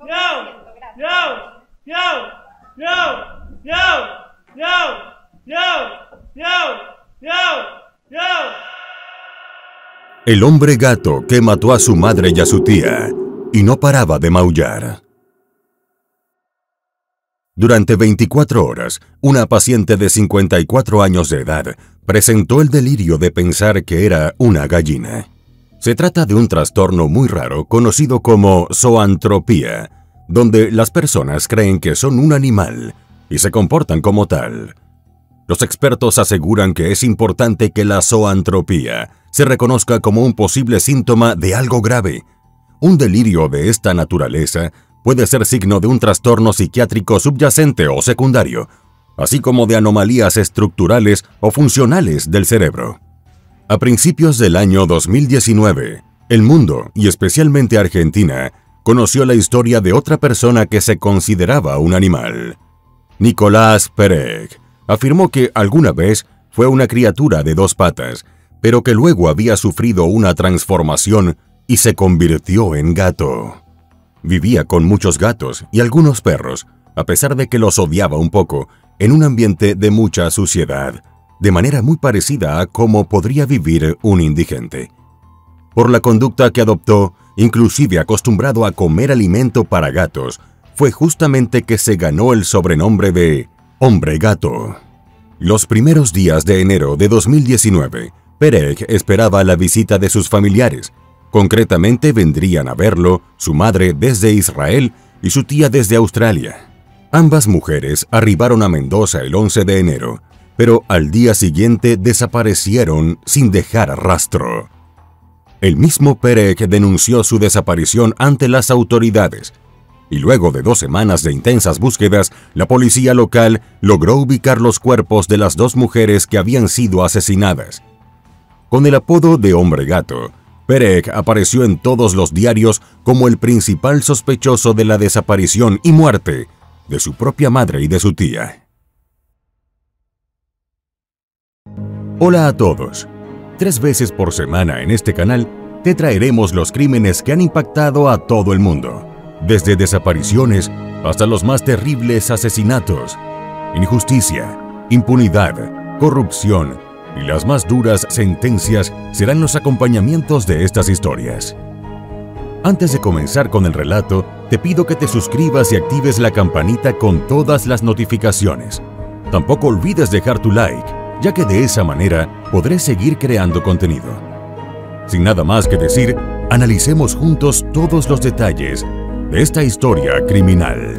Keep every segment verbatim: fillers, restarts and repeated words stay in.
yo, yo, yo, yo, yo, yo, yo, yo, yo, yo. El hombre gato que mató a su madre y a su tía y no paraba de maullar. Durante veinticuatro horas, una paciente de cincuenta y cuatro años de edad presentó el delirio de pensar que era una gallina. Se trata de un trastorno muy raro conocido como zoantropía, donde las personas creen que son un animal y se comportan como tal. Los expertos aseguran que es importante que la zoantropía se reconozca como un posible síntoma de algo grave. Un delirio de esta naturaleza puede ser signo de un trastorno psiquiátrico subyacente o secundario, así como de anomalías estructurales o funcionales del cerebro. A principios del año dos mil diecinueve, el mundo, y especialmente Argentina, conoció la historia de otra persona que se consideraba un animal. Nicolás Pereg afirmó que alguna vez fue una criatura de dos patas, pero que luego había sufrido una transformación y se convirtió en gato. Vivía con muchos gatos y algunos perros, a pesar de que los odiaba un poco, en un ambiente de mucha suciedad, de manera muy parecida a cómo podría vivir un indigente. Por la conducta que adoptó, inclusive acostumbrado a comer alimento para gatos, fue justamente que se ganó el sobrenombre de Hombre Gato. Los primeros días de enero de dos mil diecinueve, Pereg esperaba la visita de sus familiares. Concretamente vendrían a verlo su madre desde Israel y su tía desde Australia. Ambas mujeres arribaron a Mendoza el once de enero, pero al día siguiente desaparecieron sin dejar rastro. El mismo Pereg denunció su desaparición ante las autoridades, y luego de dos semanas de intensas búsquedas, la policía local logró ubicar los cuerpos de las dos mujeres que habían sido asesinadas. Con el apodo de Hombre Gato, Pereg apareció en todos los diarios como el principal sospechoso de la desaparición y muerte de su propia madre y de su tía. Hola a todos. Tres veces por semana en este canal te traeremos los crímenes que han impactado a todo el mundo, desde desapariciones hasta los más terribles asesinatos, injusticia, impunidad, corrupción y las más duras sentencias serán los acompañamientos de estas historias. Antes de comenzar con el relato, te pido que te suscribas y actives la campanita con todas las notificaciones. Tampoco olvides dejar tu like, ya que de esa manera podré seguir creando contenido. Sin nada más que decir, analicemos juntos todos los detalles de esta historia criminal.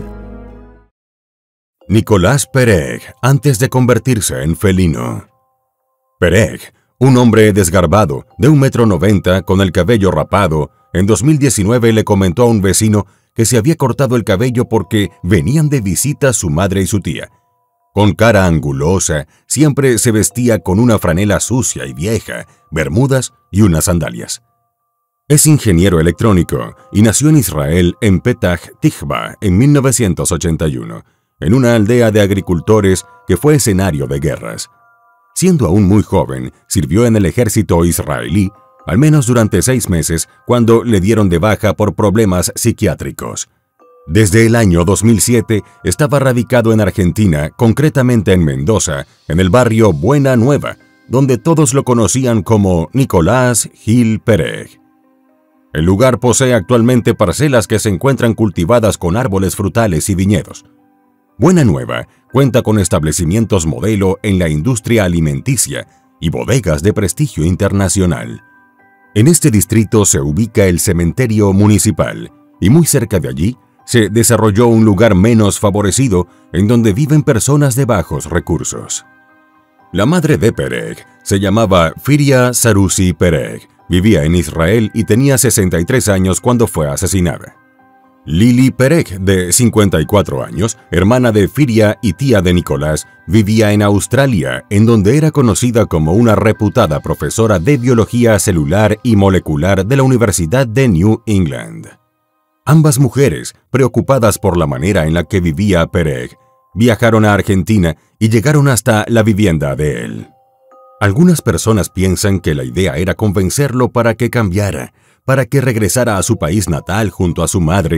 Nicolás Pereg, antes de convertirse en felino. Pereg, un hombre desgarbado, de un metro noventa, con el cabello rapado, en dos mil diecinueve le comentó a un vecino que se había cortado el cabello porque venían de visita su madre y su tía. Con cara angulosa, siempre se vestía con una franela sucia y vieja, bermudas y unas sandalias. Es ingeniero electrónico y nació en Israel, en Petah Tikva, en mil novecientos ochenta y uno, en una aldea de agricultores que fue escenario de guerras. Siendo aún muy joven, sirvió en el ejército israelí, al menos durante seis meses, cuando le dieron de baja por problemas psiquiátricos. Desde el año dos mil siete estaba radicado en Argentina, concretamente en Mendoza, en el barrio Buena Nueva, donde todos lo conocían como Nicolás Gil Pereg. El lugar posee actualmente parcelas que se encuentran cultivadas con árboles frutales y viñedos. Buena Nueva cuenta con establecimientos modelo en la industria alimenticia y bodegas de prestigio internacional. En este distrito se ubica el cementerio municipal y muy cerca de allí se desarrolló un lugar menos favorecido en donde viven personas de bajos recursos. La madre de Pereg se llamaba Firia Sarusi Pereg, vivía en Israel y tenía sesenta y tres años cuando fue asesinada. Lili Pereg, de cincuenta y cuatro años, hermana de Firia y tía de Nicolás, vivía en Australia, en donde era conocida como una reputada profesora de biología celular y molecular de la Universidad de New England. Ambas mujeres, preocupadas por la manera en la que vivía Pereg, viajaron a Argentina y llegaron hasta la vivienda de él. Algunas personas piensan que la idea era convencerlo para que cambiara, para que regresara a su país natal junto a su madre.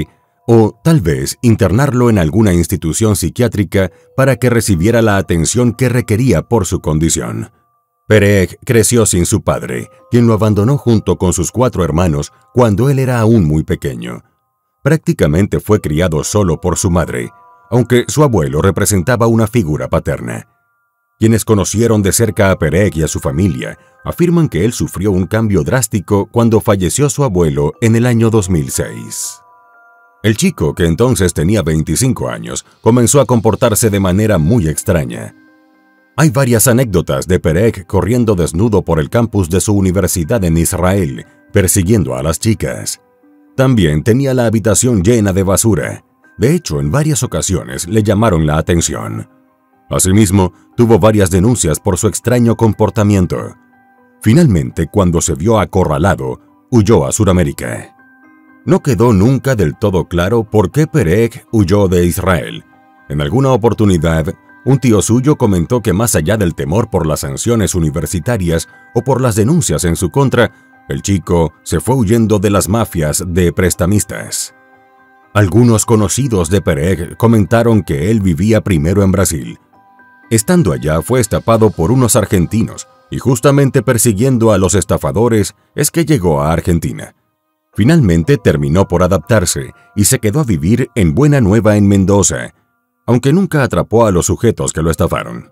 o tal vez internarlo en alguna institución psiquiátrica para que recibiera la atención que requería por su condición. Pereg creció sin su padre, quien lo abandonó junto con sus cuatro hermanos cuando él era aún muy pequeño. Prácticamente fue criado solo por su madre, aunque su abuelo representaba una figura paterna. Quienes conocieron de cerca a Pereg y a su familia afirman que él sufrió un cambio drástico cuando falleció su abuelo en el año dos mil seis. El chico, que entonces tenía veinticinco años, comenzó a comportarse de manera muy extraña. Hay varias anécdotas de Pereg corriendo desnudo por el campus de su universidad en Israel, persiguiendo a las chicas. También tenía la habitación llena de basura. De hecho, en varias ocasiones le llamaron la atención. Asimismo, tuvo varias denuncias por su extraño comportamiento. Finalmente, cuando se vio acorralado, huyó a Sudamérica. No quedó nunca del todo claro por qué Pereg huyó de Israel. En alguna oportunidad, un tío suyo comentó que más allá del temor por las sanciones universitarias o por las denuncias en su contra, el chico se fue huyendo de las mafias de prestamistas. Algunos conocidos de Pereg comentaron que él vivía primero en Brasil. Estando allá fue estafado por unos argentinos y justamente persiguiendo a los estafadores es que llegó a Argentina. Finalmente terminó por adaptarse y se quedó a vivir en Buena Nueva en Mendoza, aunque nunca atrapó a los sujetos que lo estafaron.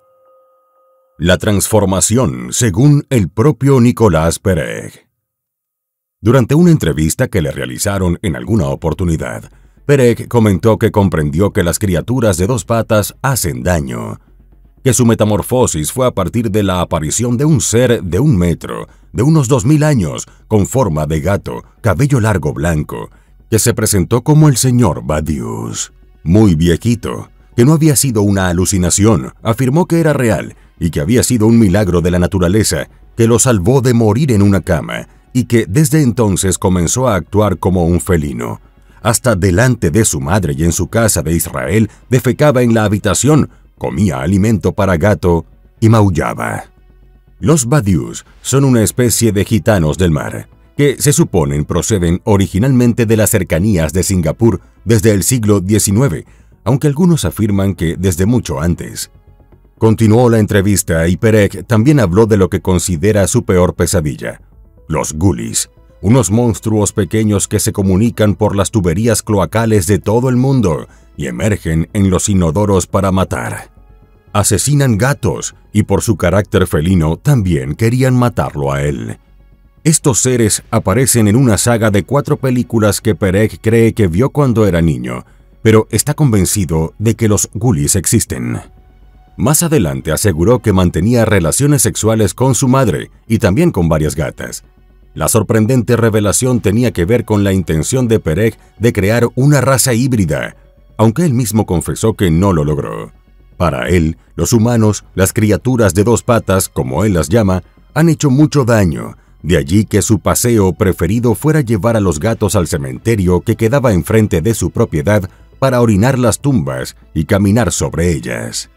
La transformación según el propio Nicolás Pereg. Durante una entrevista que le realizaron en alguna oportunidad, Pereg comentó que comprendió que las criaturas de dos patas hacen daño, que su metamorfosis fue a partir de la aparición de un ser de un metro, de unos dos mil años, con forma de gato, cabello largo blanco, que se presentó como el señor Badius. Muy viejito, que no había sido una alucinación, afirmó que era real y que había sido un milagro de la naturaleza, que lo salvó de morir en una cama y que desde entonces comenzó a actuar como un felino. Hasta delante de su madre y en su casa de Israel defecaba en la habitación, comía alimento para gato y maullaba. Los Badius son una especie de gitanos del mar, que se suponen proceden originalmente de las cercanías de Singapur desde el siglo diecinueve, aunque algunos afirman que desde mucho antes. Continuó la entrevista y Pereg también habló de lo que considera su peor pesadilla: los ghoulies, unos monstruos pequeños que se comunican por las tuberías cloacales de todo el mundo y emergen en los inodoros para matar. Asesinan gatos y por su carácter felino también querían matarlo a él. Estos seres aparecen en una saga de cuatro películas que Pereg cree que vio cuando era niño, pero está convencido de que los ghoulies existen. Más adelante aseguró que mantenía relaciones sexuales con su madre y también con varias gatas. La sorprendente revelación tenía que ver con la intención de Pereg de crear una raza híbrida, aunque él mismo confesó que no lo logró. Para él, los humanos, las criaturas de dos patas, como él las llama, han hecho mucho daño, de allí que su paseo preferido fuera llevar a los gatos al cementerio que quedaba enfrente de su propiedad para orinar las tumbas y caminar sobre ellas.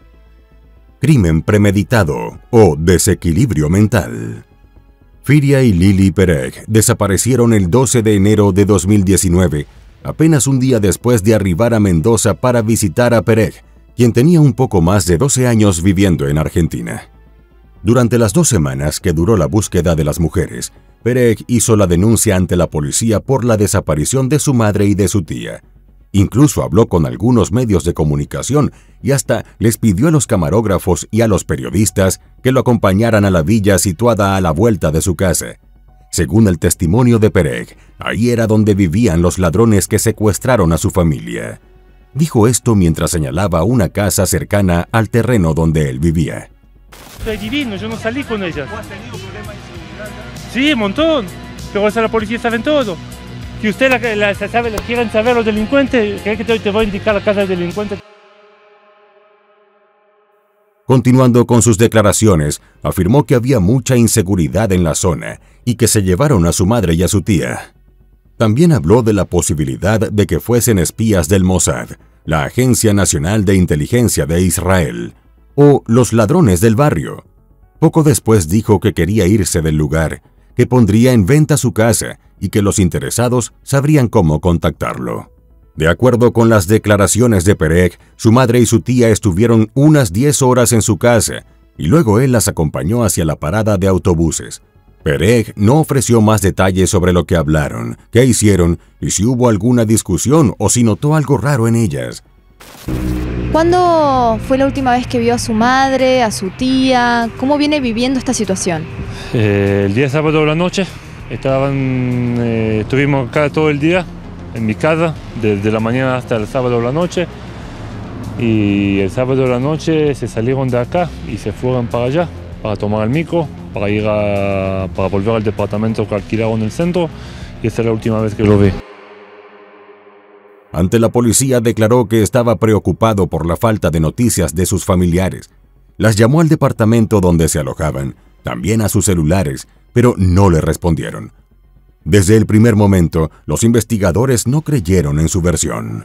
Crimen premeditado o desequilibrio mental. Firia y Lily Pereg desaparecieron el doce de enero de dos mil diecinueve, apenas un día después de arribar a Mendoza para visitar a Pereg, quien tenía un poco más de doce años viviendo en Argentina. Durante las dos semanas que duró la búsqueda de las mujeres, Pereg hizo la denuncia ante la policía por la desaparición de su madre y de su tía. Incluso habló con algunos medios de comunicación y hasta les pidió a los camarógrafos y a los periodistas que lo acompañaran a la villa situada a la vuelta de su casa. Según el testimonio de Pereg, ahí era donde vivían los ladrones que secuestraron a su familia. Dijo esto mientras señalaba una casa cercana al terreno donde él vivía. Estoy divino, yo no salí con ellas. ¿Has tenido problemas de seguridad? Sí, un montón. Pero eso la policía sabe todo. Si usted la, la, sabe, la quieren saber los delincuentes, ¿cree que te, te voy a indicar la casa del delincuente? Continuando con sus declaraciones, afirmó que había mucha inseguridad en la zona y que se llevaron a su madre y a su tía. También habló de la posibilidad de que fuesen espías del Mossad, la Agencia Nacional de Inteligencia de Israel, o los ladrones del barrio. Poco después dijo que quería irse del lugar, que pondría en venta su casa y que los interesados sabrían cómo contactarlo. De acuerdo con las declaraciones de Pereg, su madre y su tía estuvieron unas diez horas en su casa y luego él las acompañó hacia la parada de autobuses. Pereg no ofreció más detalles sobre lo que hablaron, qué hicieron y si hubo alguna discusión o si notó algo raro en ellas. ¿Cuándo fue la última vez que vio a su madre, a su tía? ¿Cómo viene viviendo esta situación? Eh, el día sábado de la noche, estaban, eh, estuvimos acá todo el día, en mi casa, desde la mañana hasta el sábado de la noche. Y el sábado de la noche se salieron de acá y se fueron para allá, para tomar el micro, para ir a, para volver al departamento que alquilaron en el centro. Y esa es la última vez que lo vi. Ante la policía declaró que estaba preocupado por la falta de noticias de sus familiares. Las llamó al departamento donde se alojaban, también a sus celulares, pero no le respondieron. Desde el primer momento, los investigadores no creyeron en su versión.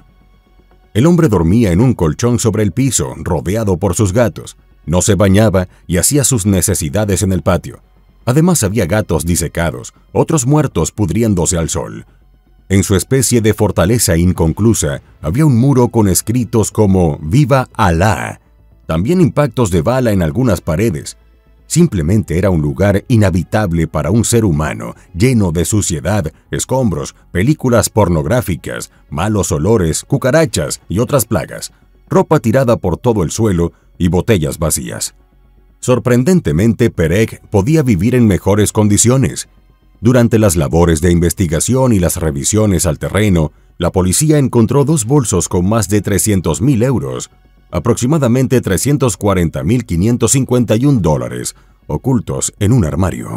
El hombre dormía en un colchón sobre el piso, rodeado por sus gatos. No se bañaba y hacía sus necesidades en el patio. Además había gatos disecados, otros muertos pudriéndose al sol. En su especie de fortaleza inconclusa, había un muro con escritos como «Viva Alá». También impactos de bala en algunas paredes. Simplemente era un lugar inhabitable para un ser humano, lleno de suciedad, escombros, películas pornográficas, malos olores, cucarachas y otras plagas, ropa tirada por todo el suelo y botellas vacías. Sorprendentemente, Pereg podía vivir en mejores condiciones. Durante las labores de investigación y las revisiones al terreno, la policía encontró dos bolsos con más de trescientos mil euros, aproximadamente trescientos cuarenta mil quinientos cincuenta y un dólares, ocultos en un armario.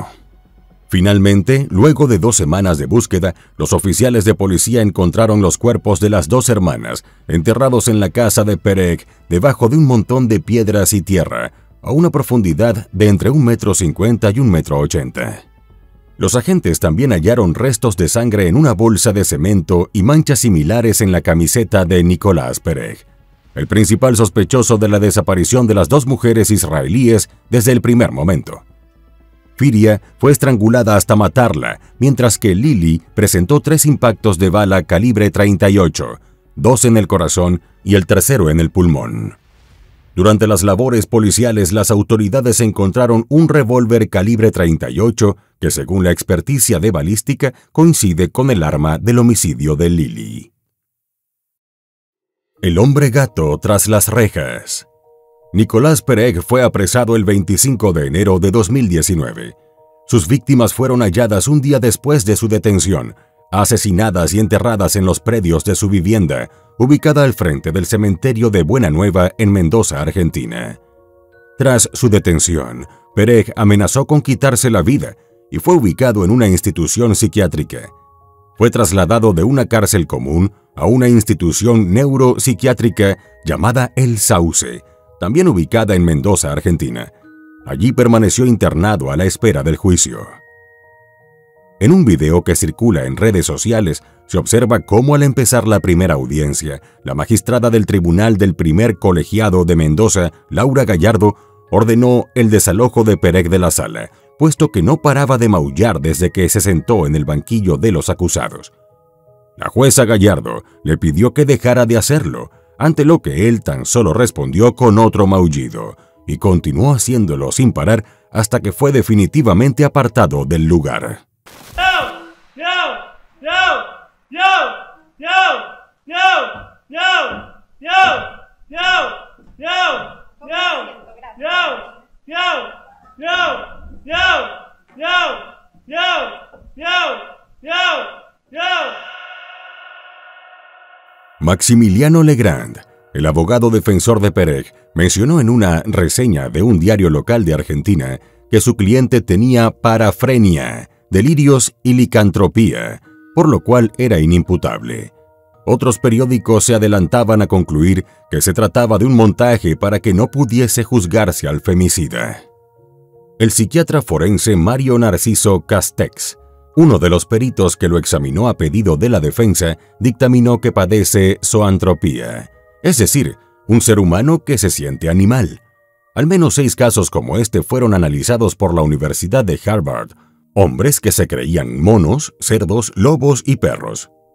Finalmente, luego de dos semanas de búsqueda, los oficiales de policía encontraron los cuerpos de las dos hermanas, enterrados en la casa de Pereg, debajo de un montón de piedras y tierra, a una profundidad de entre un metro cincuenta y un metro ochenta. Los agentes también hallaron restos de sangre en una bolsa de cemento y manchas similares en la camiseta de Nicolás Pereg, el principal sospechoso de la desaparición de las dos mujeres israelíes desde el primer momento. Firia fue estrangulada hasta matarla, mientras que Lili presentó tres impactos de bala calibre treinta y ocho, dos en el corazón y el tercero en el pulmón. Durante las labores policiales, las autoridades encontraron un revólver calibre treinta y ocho que, según la experticia de balística, coincide con el arma del homicidio de Lili. El hombre gato tras las rejas. Nicolás Pereg fue apresado el veinticinco de enero de dos mil diecinueve. Sus víctimas fueron halladas un día después de su detención, asesinadas y enterradas en los predios de su vivienda, ubicada al frente del cementerio de Buena Nueva en Mendoza, Argentina. Tras su detención, Pereg amenazó con quitarse la vida y fue ubicado en una institución psiquiátrica. Fue trasladado de una cárcel común a una institución neuropsiquiátrica llamada El Sauce, también ubicada en Mendoza, Argentina. Allí permaneció internado a la espera del juicio. En un video que circula en redes sociales, se observa cómo al empezar la primera audiencia, la magistrada del Tribunal del Primer Colegiado de Mendoza, Laura Gallardo, ordenó el desalojo de Pereg de la sala, puesto que no paraba de maullar desde que se sentó en el banquillo de los acusados. La jueza Gallardo le pidió que dejara de hacerlo, ante lo que él tan solo respondió con otro maullido, y continuó haciéndolo sin parar hasta que fue definitivamente apartado del lugar. Maximiliano Legrand, el abogado defensor de Pereg, mencionó en una reseña de un diario local de Argentina que su cliente tenía parafrenia, delirios y licantropía, por lo cual era inimputable. Otros periódicos se adelantaban a concluir que se trataba de un montaje para que no pudiese juzgarse al femicida. El psiquiatra forense Mario Narciso Castex, uno de los peritos que lo examinó a pedido de la defensa, dictaminó que padece zoantropía, es decir, un ser humano que se siente animal. Al menos seis casos como este fueron analizados por la Universidad de Harvard, hombres que se creían monos, cerdos, lobos y perros.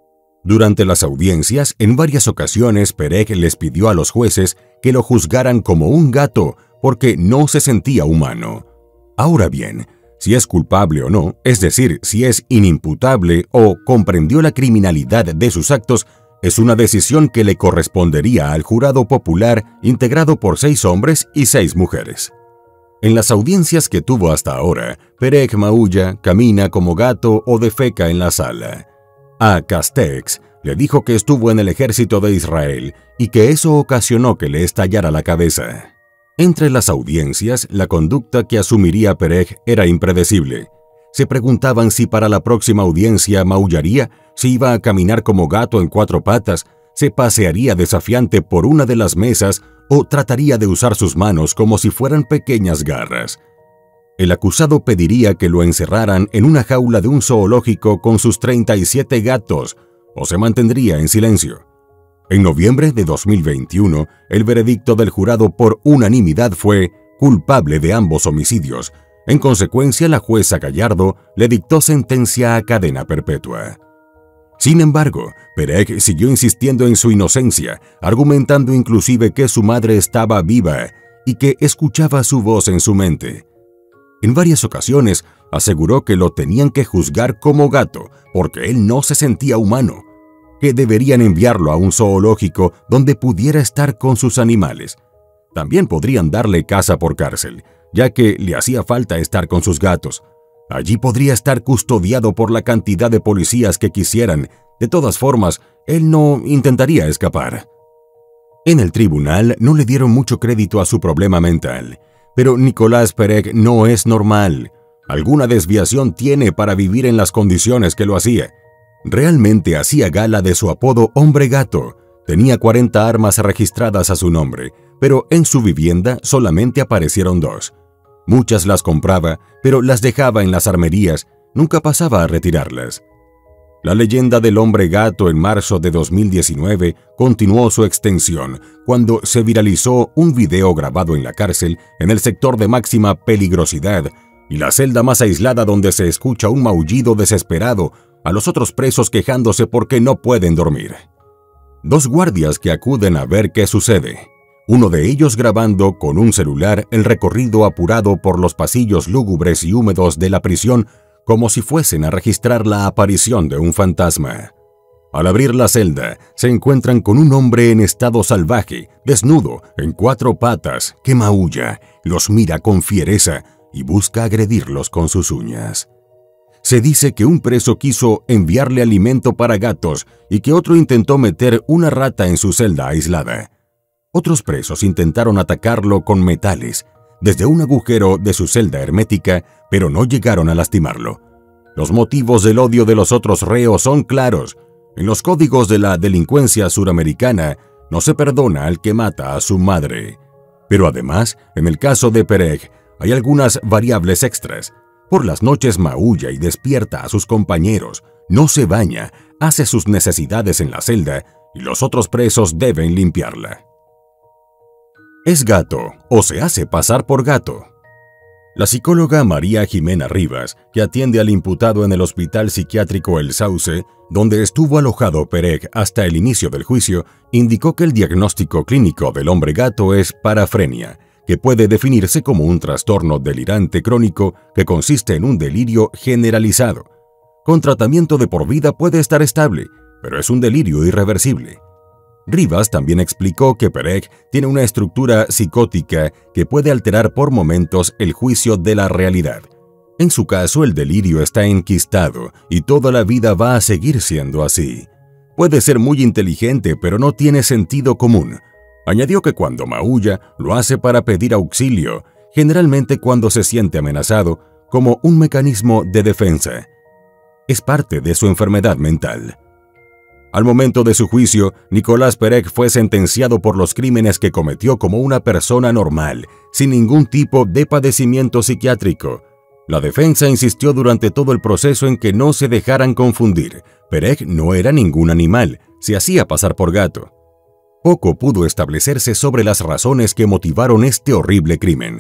Durante las audiencias, en varias ocasiones Perec les pidió a los jueces que lo juzgaran como un gato porque no se sentía humano. Ahora bien, si es culpable o no, es decir, si es inimputable o comprendió la criminalidad de sus actos, es una decisión que le correspondería al jurado popular integrado por seis hombres y seis mujeres. En las audiencias que tuvo hasta ahora, Perec maulla, camina como gato o defeca en la sala. A Castex le dijo que estuvo en el ejército de Israel y que eso ocasionó que le estallara la cabeza. Entre las audiencias, la conducta que asumiría Perec era impredecible. Se preguntaban si para la próxima audiencia maullaría, si iba a caminar como gato en cuatro patas, se pasearía desafiante por una de las mesas o trataría de usar sus manos como si fueran pequeñas garras. El acusado pediría que lo encerraran en una jaula de un zoológico con sus treinta y siete gatos, o se mantendría en silencio. En noviembre de dos mil veintiuno, el veredicto del jurado por unanimidad fue culpable de ambos homicidios. En consecuencia, la jueza Gallardo le dictó sentencia a cadena perpetua. Sin embargo, Perec siguió insistiendo en su inocencia, argumentando inclusive que su madre estaba viva y que escuchaba su voz en su mente. En varias ocasiones aseguró que lo tenían que juzgar como gato porque él no se sentía humano, que deberían enviarlo a un zoológico donde pudiera estar con sus animales. También podrían darle casa por cárcel, ya que le hacía falta estar con sus gatos. Allí podría estar custodiado por la cantidad de policías que quisieran. De todas formas, él no intentaría escapar. En el tribunal no le dieron mucho crédito a su problema mental. Pero Nicolás Perec no es normal. Alguna desviación tiene para vivir en las condiciones que lo hacía. Realmente hacía gala de su apodo Hombre Gato. Tenía cuarenta armas registradas a su nombre, pero en su vivienda solamente aparecieron dos. Muchas las compraba, pero las dejaba en las armerías, nunca pasaba a retirarlas. La leyenda del Hombre Gato en marzo de dos mil diecinueve continuó su extensión cuando se viralizó un video grabado en la cárcel en el sector de máxima peligrosidad y la celda más aislada donde se escucha un maullido desesperado a los otros presos quejándose porque no pueden dormir. Dos guardias que acuden a ver qué sucede, uno de ellos grabando con un celular el recorrido apurado por los pasillos lúgubres y húmedos de la prisión como si fuesen a registrar la aparición de un fantasma. Al abrir la celda, se encuentran con un hombre en estado salvaje, desnudo, en cuatro patas, que maulla, los mira con fiereza y busca agredirlos con sus uñas. Se dice que un preso quiso enviarle alimento para gatos y que otro intentó meter una rata en su celda aislada. Otros presos intentaron atacarlo con metales desde un agujero de su celda hermética, pero no llegaron a lastimarlo. Los motivos del odio de los otros reos son claros. En los códigos de la delincuencia suramericana no se perdona al que mata a su madre. Pero además, en el caso de Perec, hay algunas variables extras. Por las noches maulla y despierta a sus compañeros, no se baña, hace sus necesidades en la celda y los otros presos deben limpiarla. ¿Es gato o se hace pasar por gato? La psicóloga María Jimena Rivas, que atiende al imputado en el Hospital Psiquiátrico El Sauce, donde estuvo alojado Perec hasta el inicio del juicio, indicó que el diagnóstico clínico del hombre gato es parafrenia, que puede definirse como un trastorno delirante crónico que consiste en un delirio generalizado. Con tratamiento de por vida puede estar estable, pero es un delirio irreversible. Rivas también explicó que Perec tiene una estructura psicótica que puede alterar por momentos el juicio de la realidad. En su caso, el delirio está enquistado y toda la vida va a seguir siendo así. Puede ser muy inteligente, pero no tiene sentido común. Añadió que cuando maulla, lo hace para pedir auxilio, generalmente cuando se siente amenazado, como un mecanismo de defensa. Es parte de su enfermedad mental. Al momento de su juicio, Nicolás Perec fue sentenciado por los crímenes que cometió como una persona normal, sin ningún tipo de padecimiento psiquiátrico. La defensa insistió durante todo el proceso en que no se dejaran confundir. Perec no era ningún animal, se hacía pasar por gato. Poco pudo establecerse sobre las razones que motivaron este horrible crimen.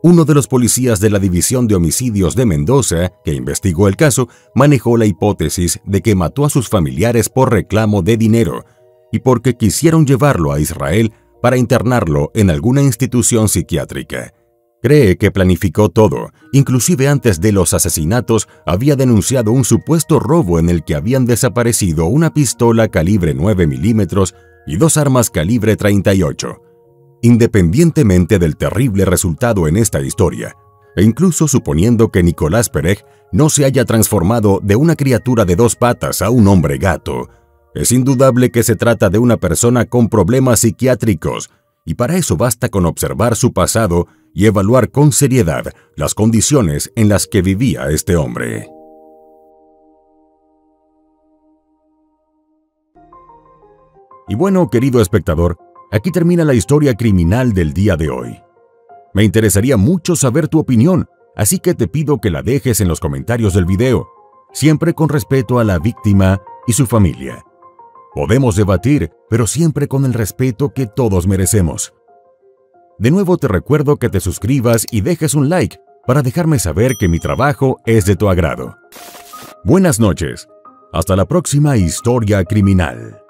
Uno de los policías de la División de Homicidios de Mendoza, que investigó el caso, manejó la hipótesis de que mató a sus familiares por reclamo de dinero y porque quisieron llevarlo a Israel para internarlo en alguna institución psiquiátrica. Cree que planificó todo, inclusive antes de los asesinatos había denunciado un supuesto robo en el que habían desaparecido una pistola calibre nueve milímetros y dos armas calibre treinta y ocho. Independientemente del terrible resultado en esta historia, e incluso suponiendo que Nicolás Perej no se haya transformado de una criatura de dos patas a un hombre gato, es indudable que se trata de una persona con problemas psiquiátricos, y para eso basta con observar su pasado y evaluar con seriedad las condiciones en las que vivía este hombre. Y bueno, querido espectador, aquí termina la historia criminal del día de hoy. Me interesaría mucho saber tu opinión, así que te pido que la dejes en los comentarios del video, siempre con respeto a la víctima y su familia. Podemos debatir, pero siempre con el respeto que todos merecemos. De nuevo te recuerdo que te suscribas y dejes un like para dejarme saber que mi trabajo es de tu agrado. Buenas noches. Hasta la próxima historia criminal.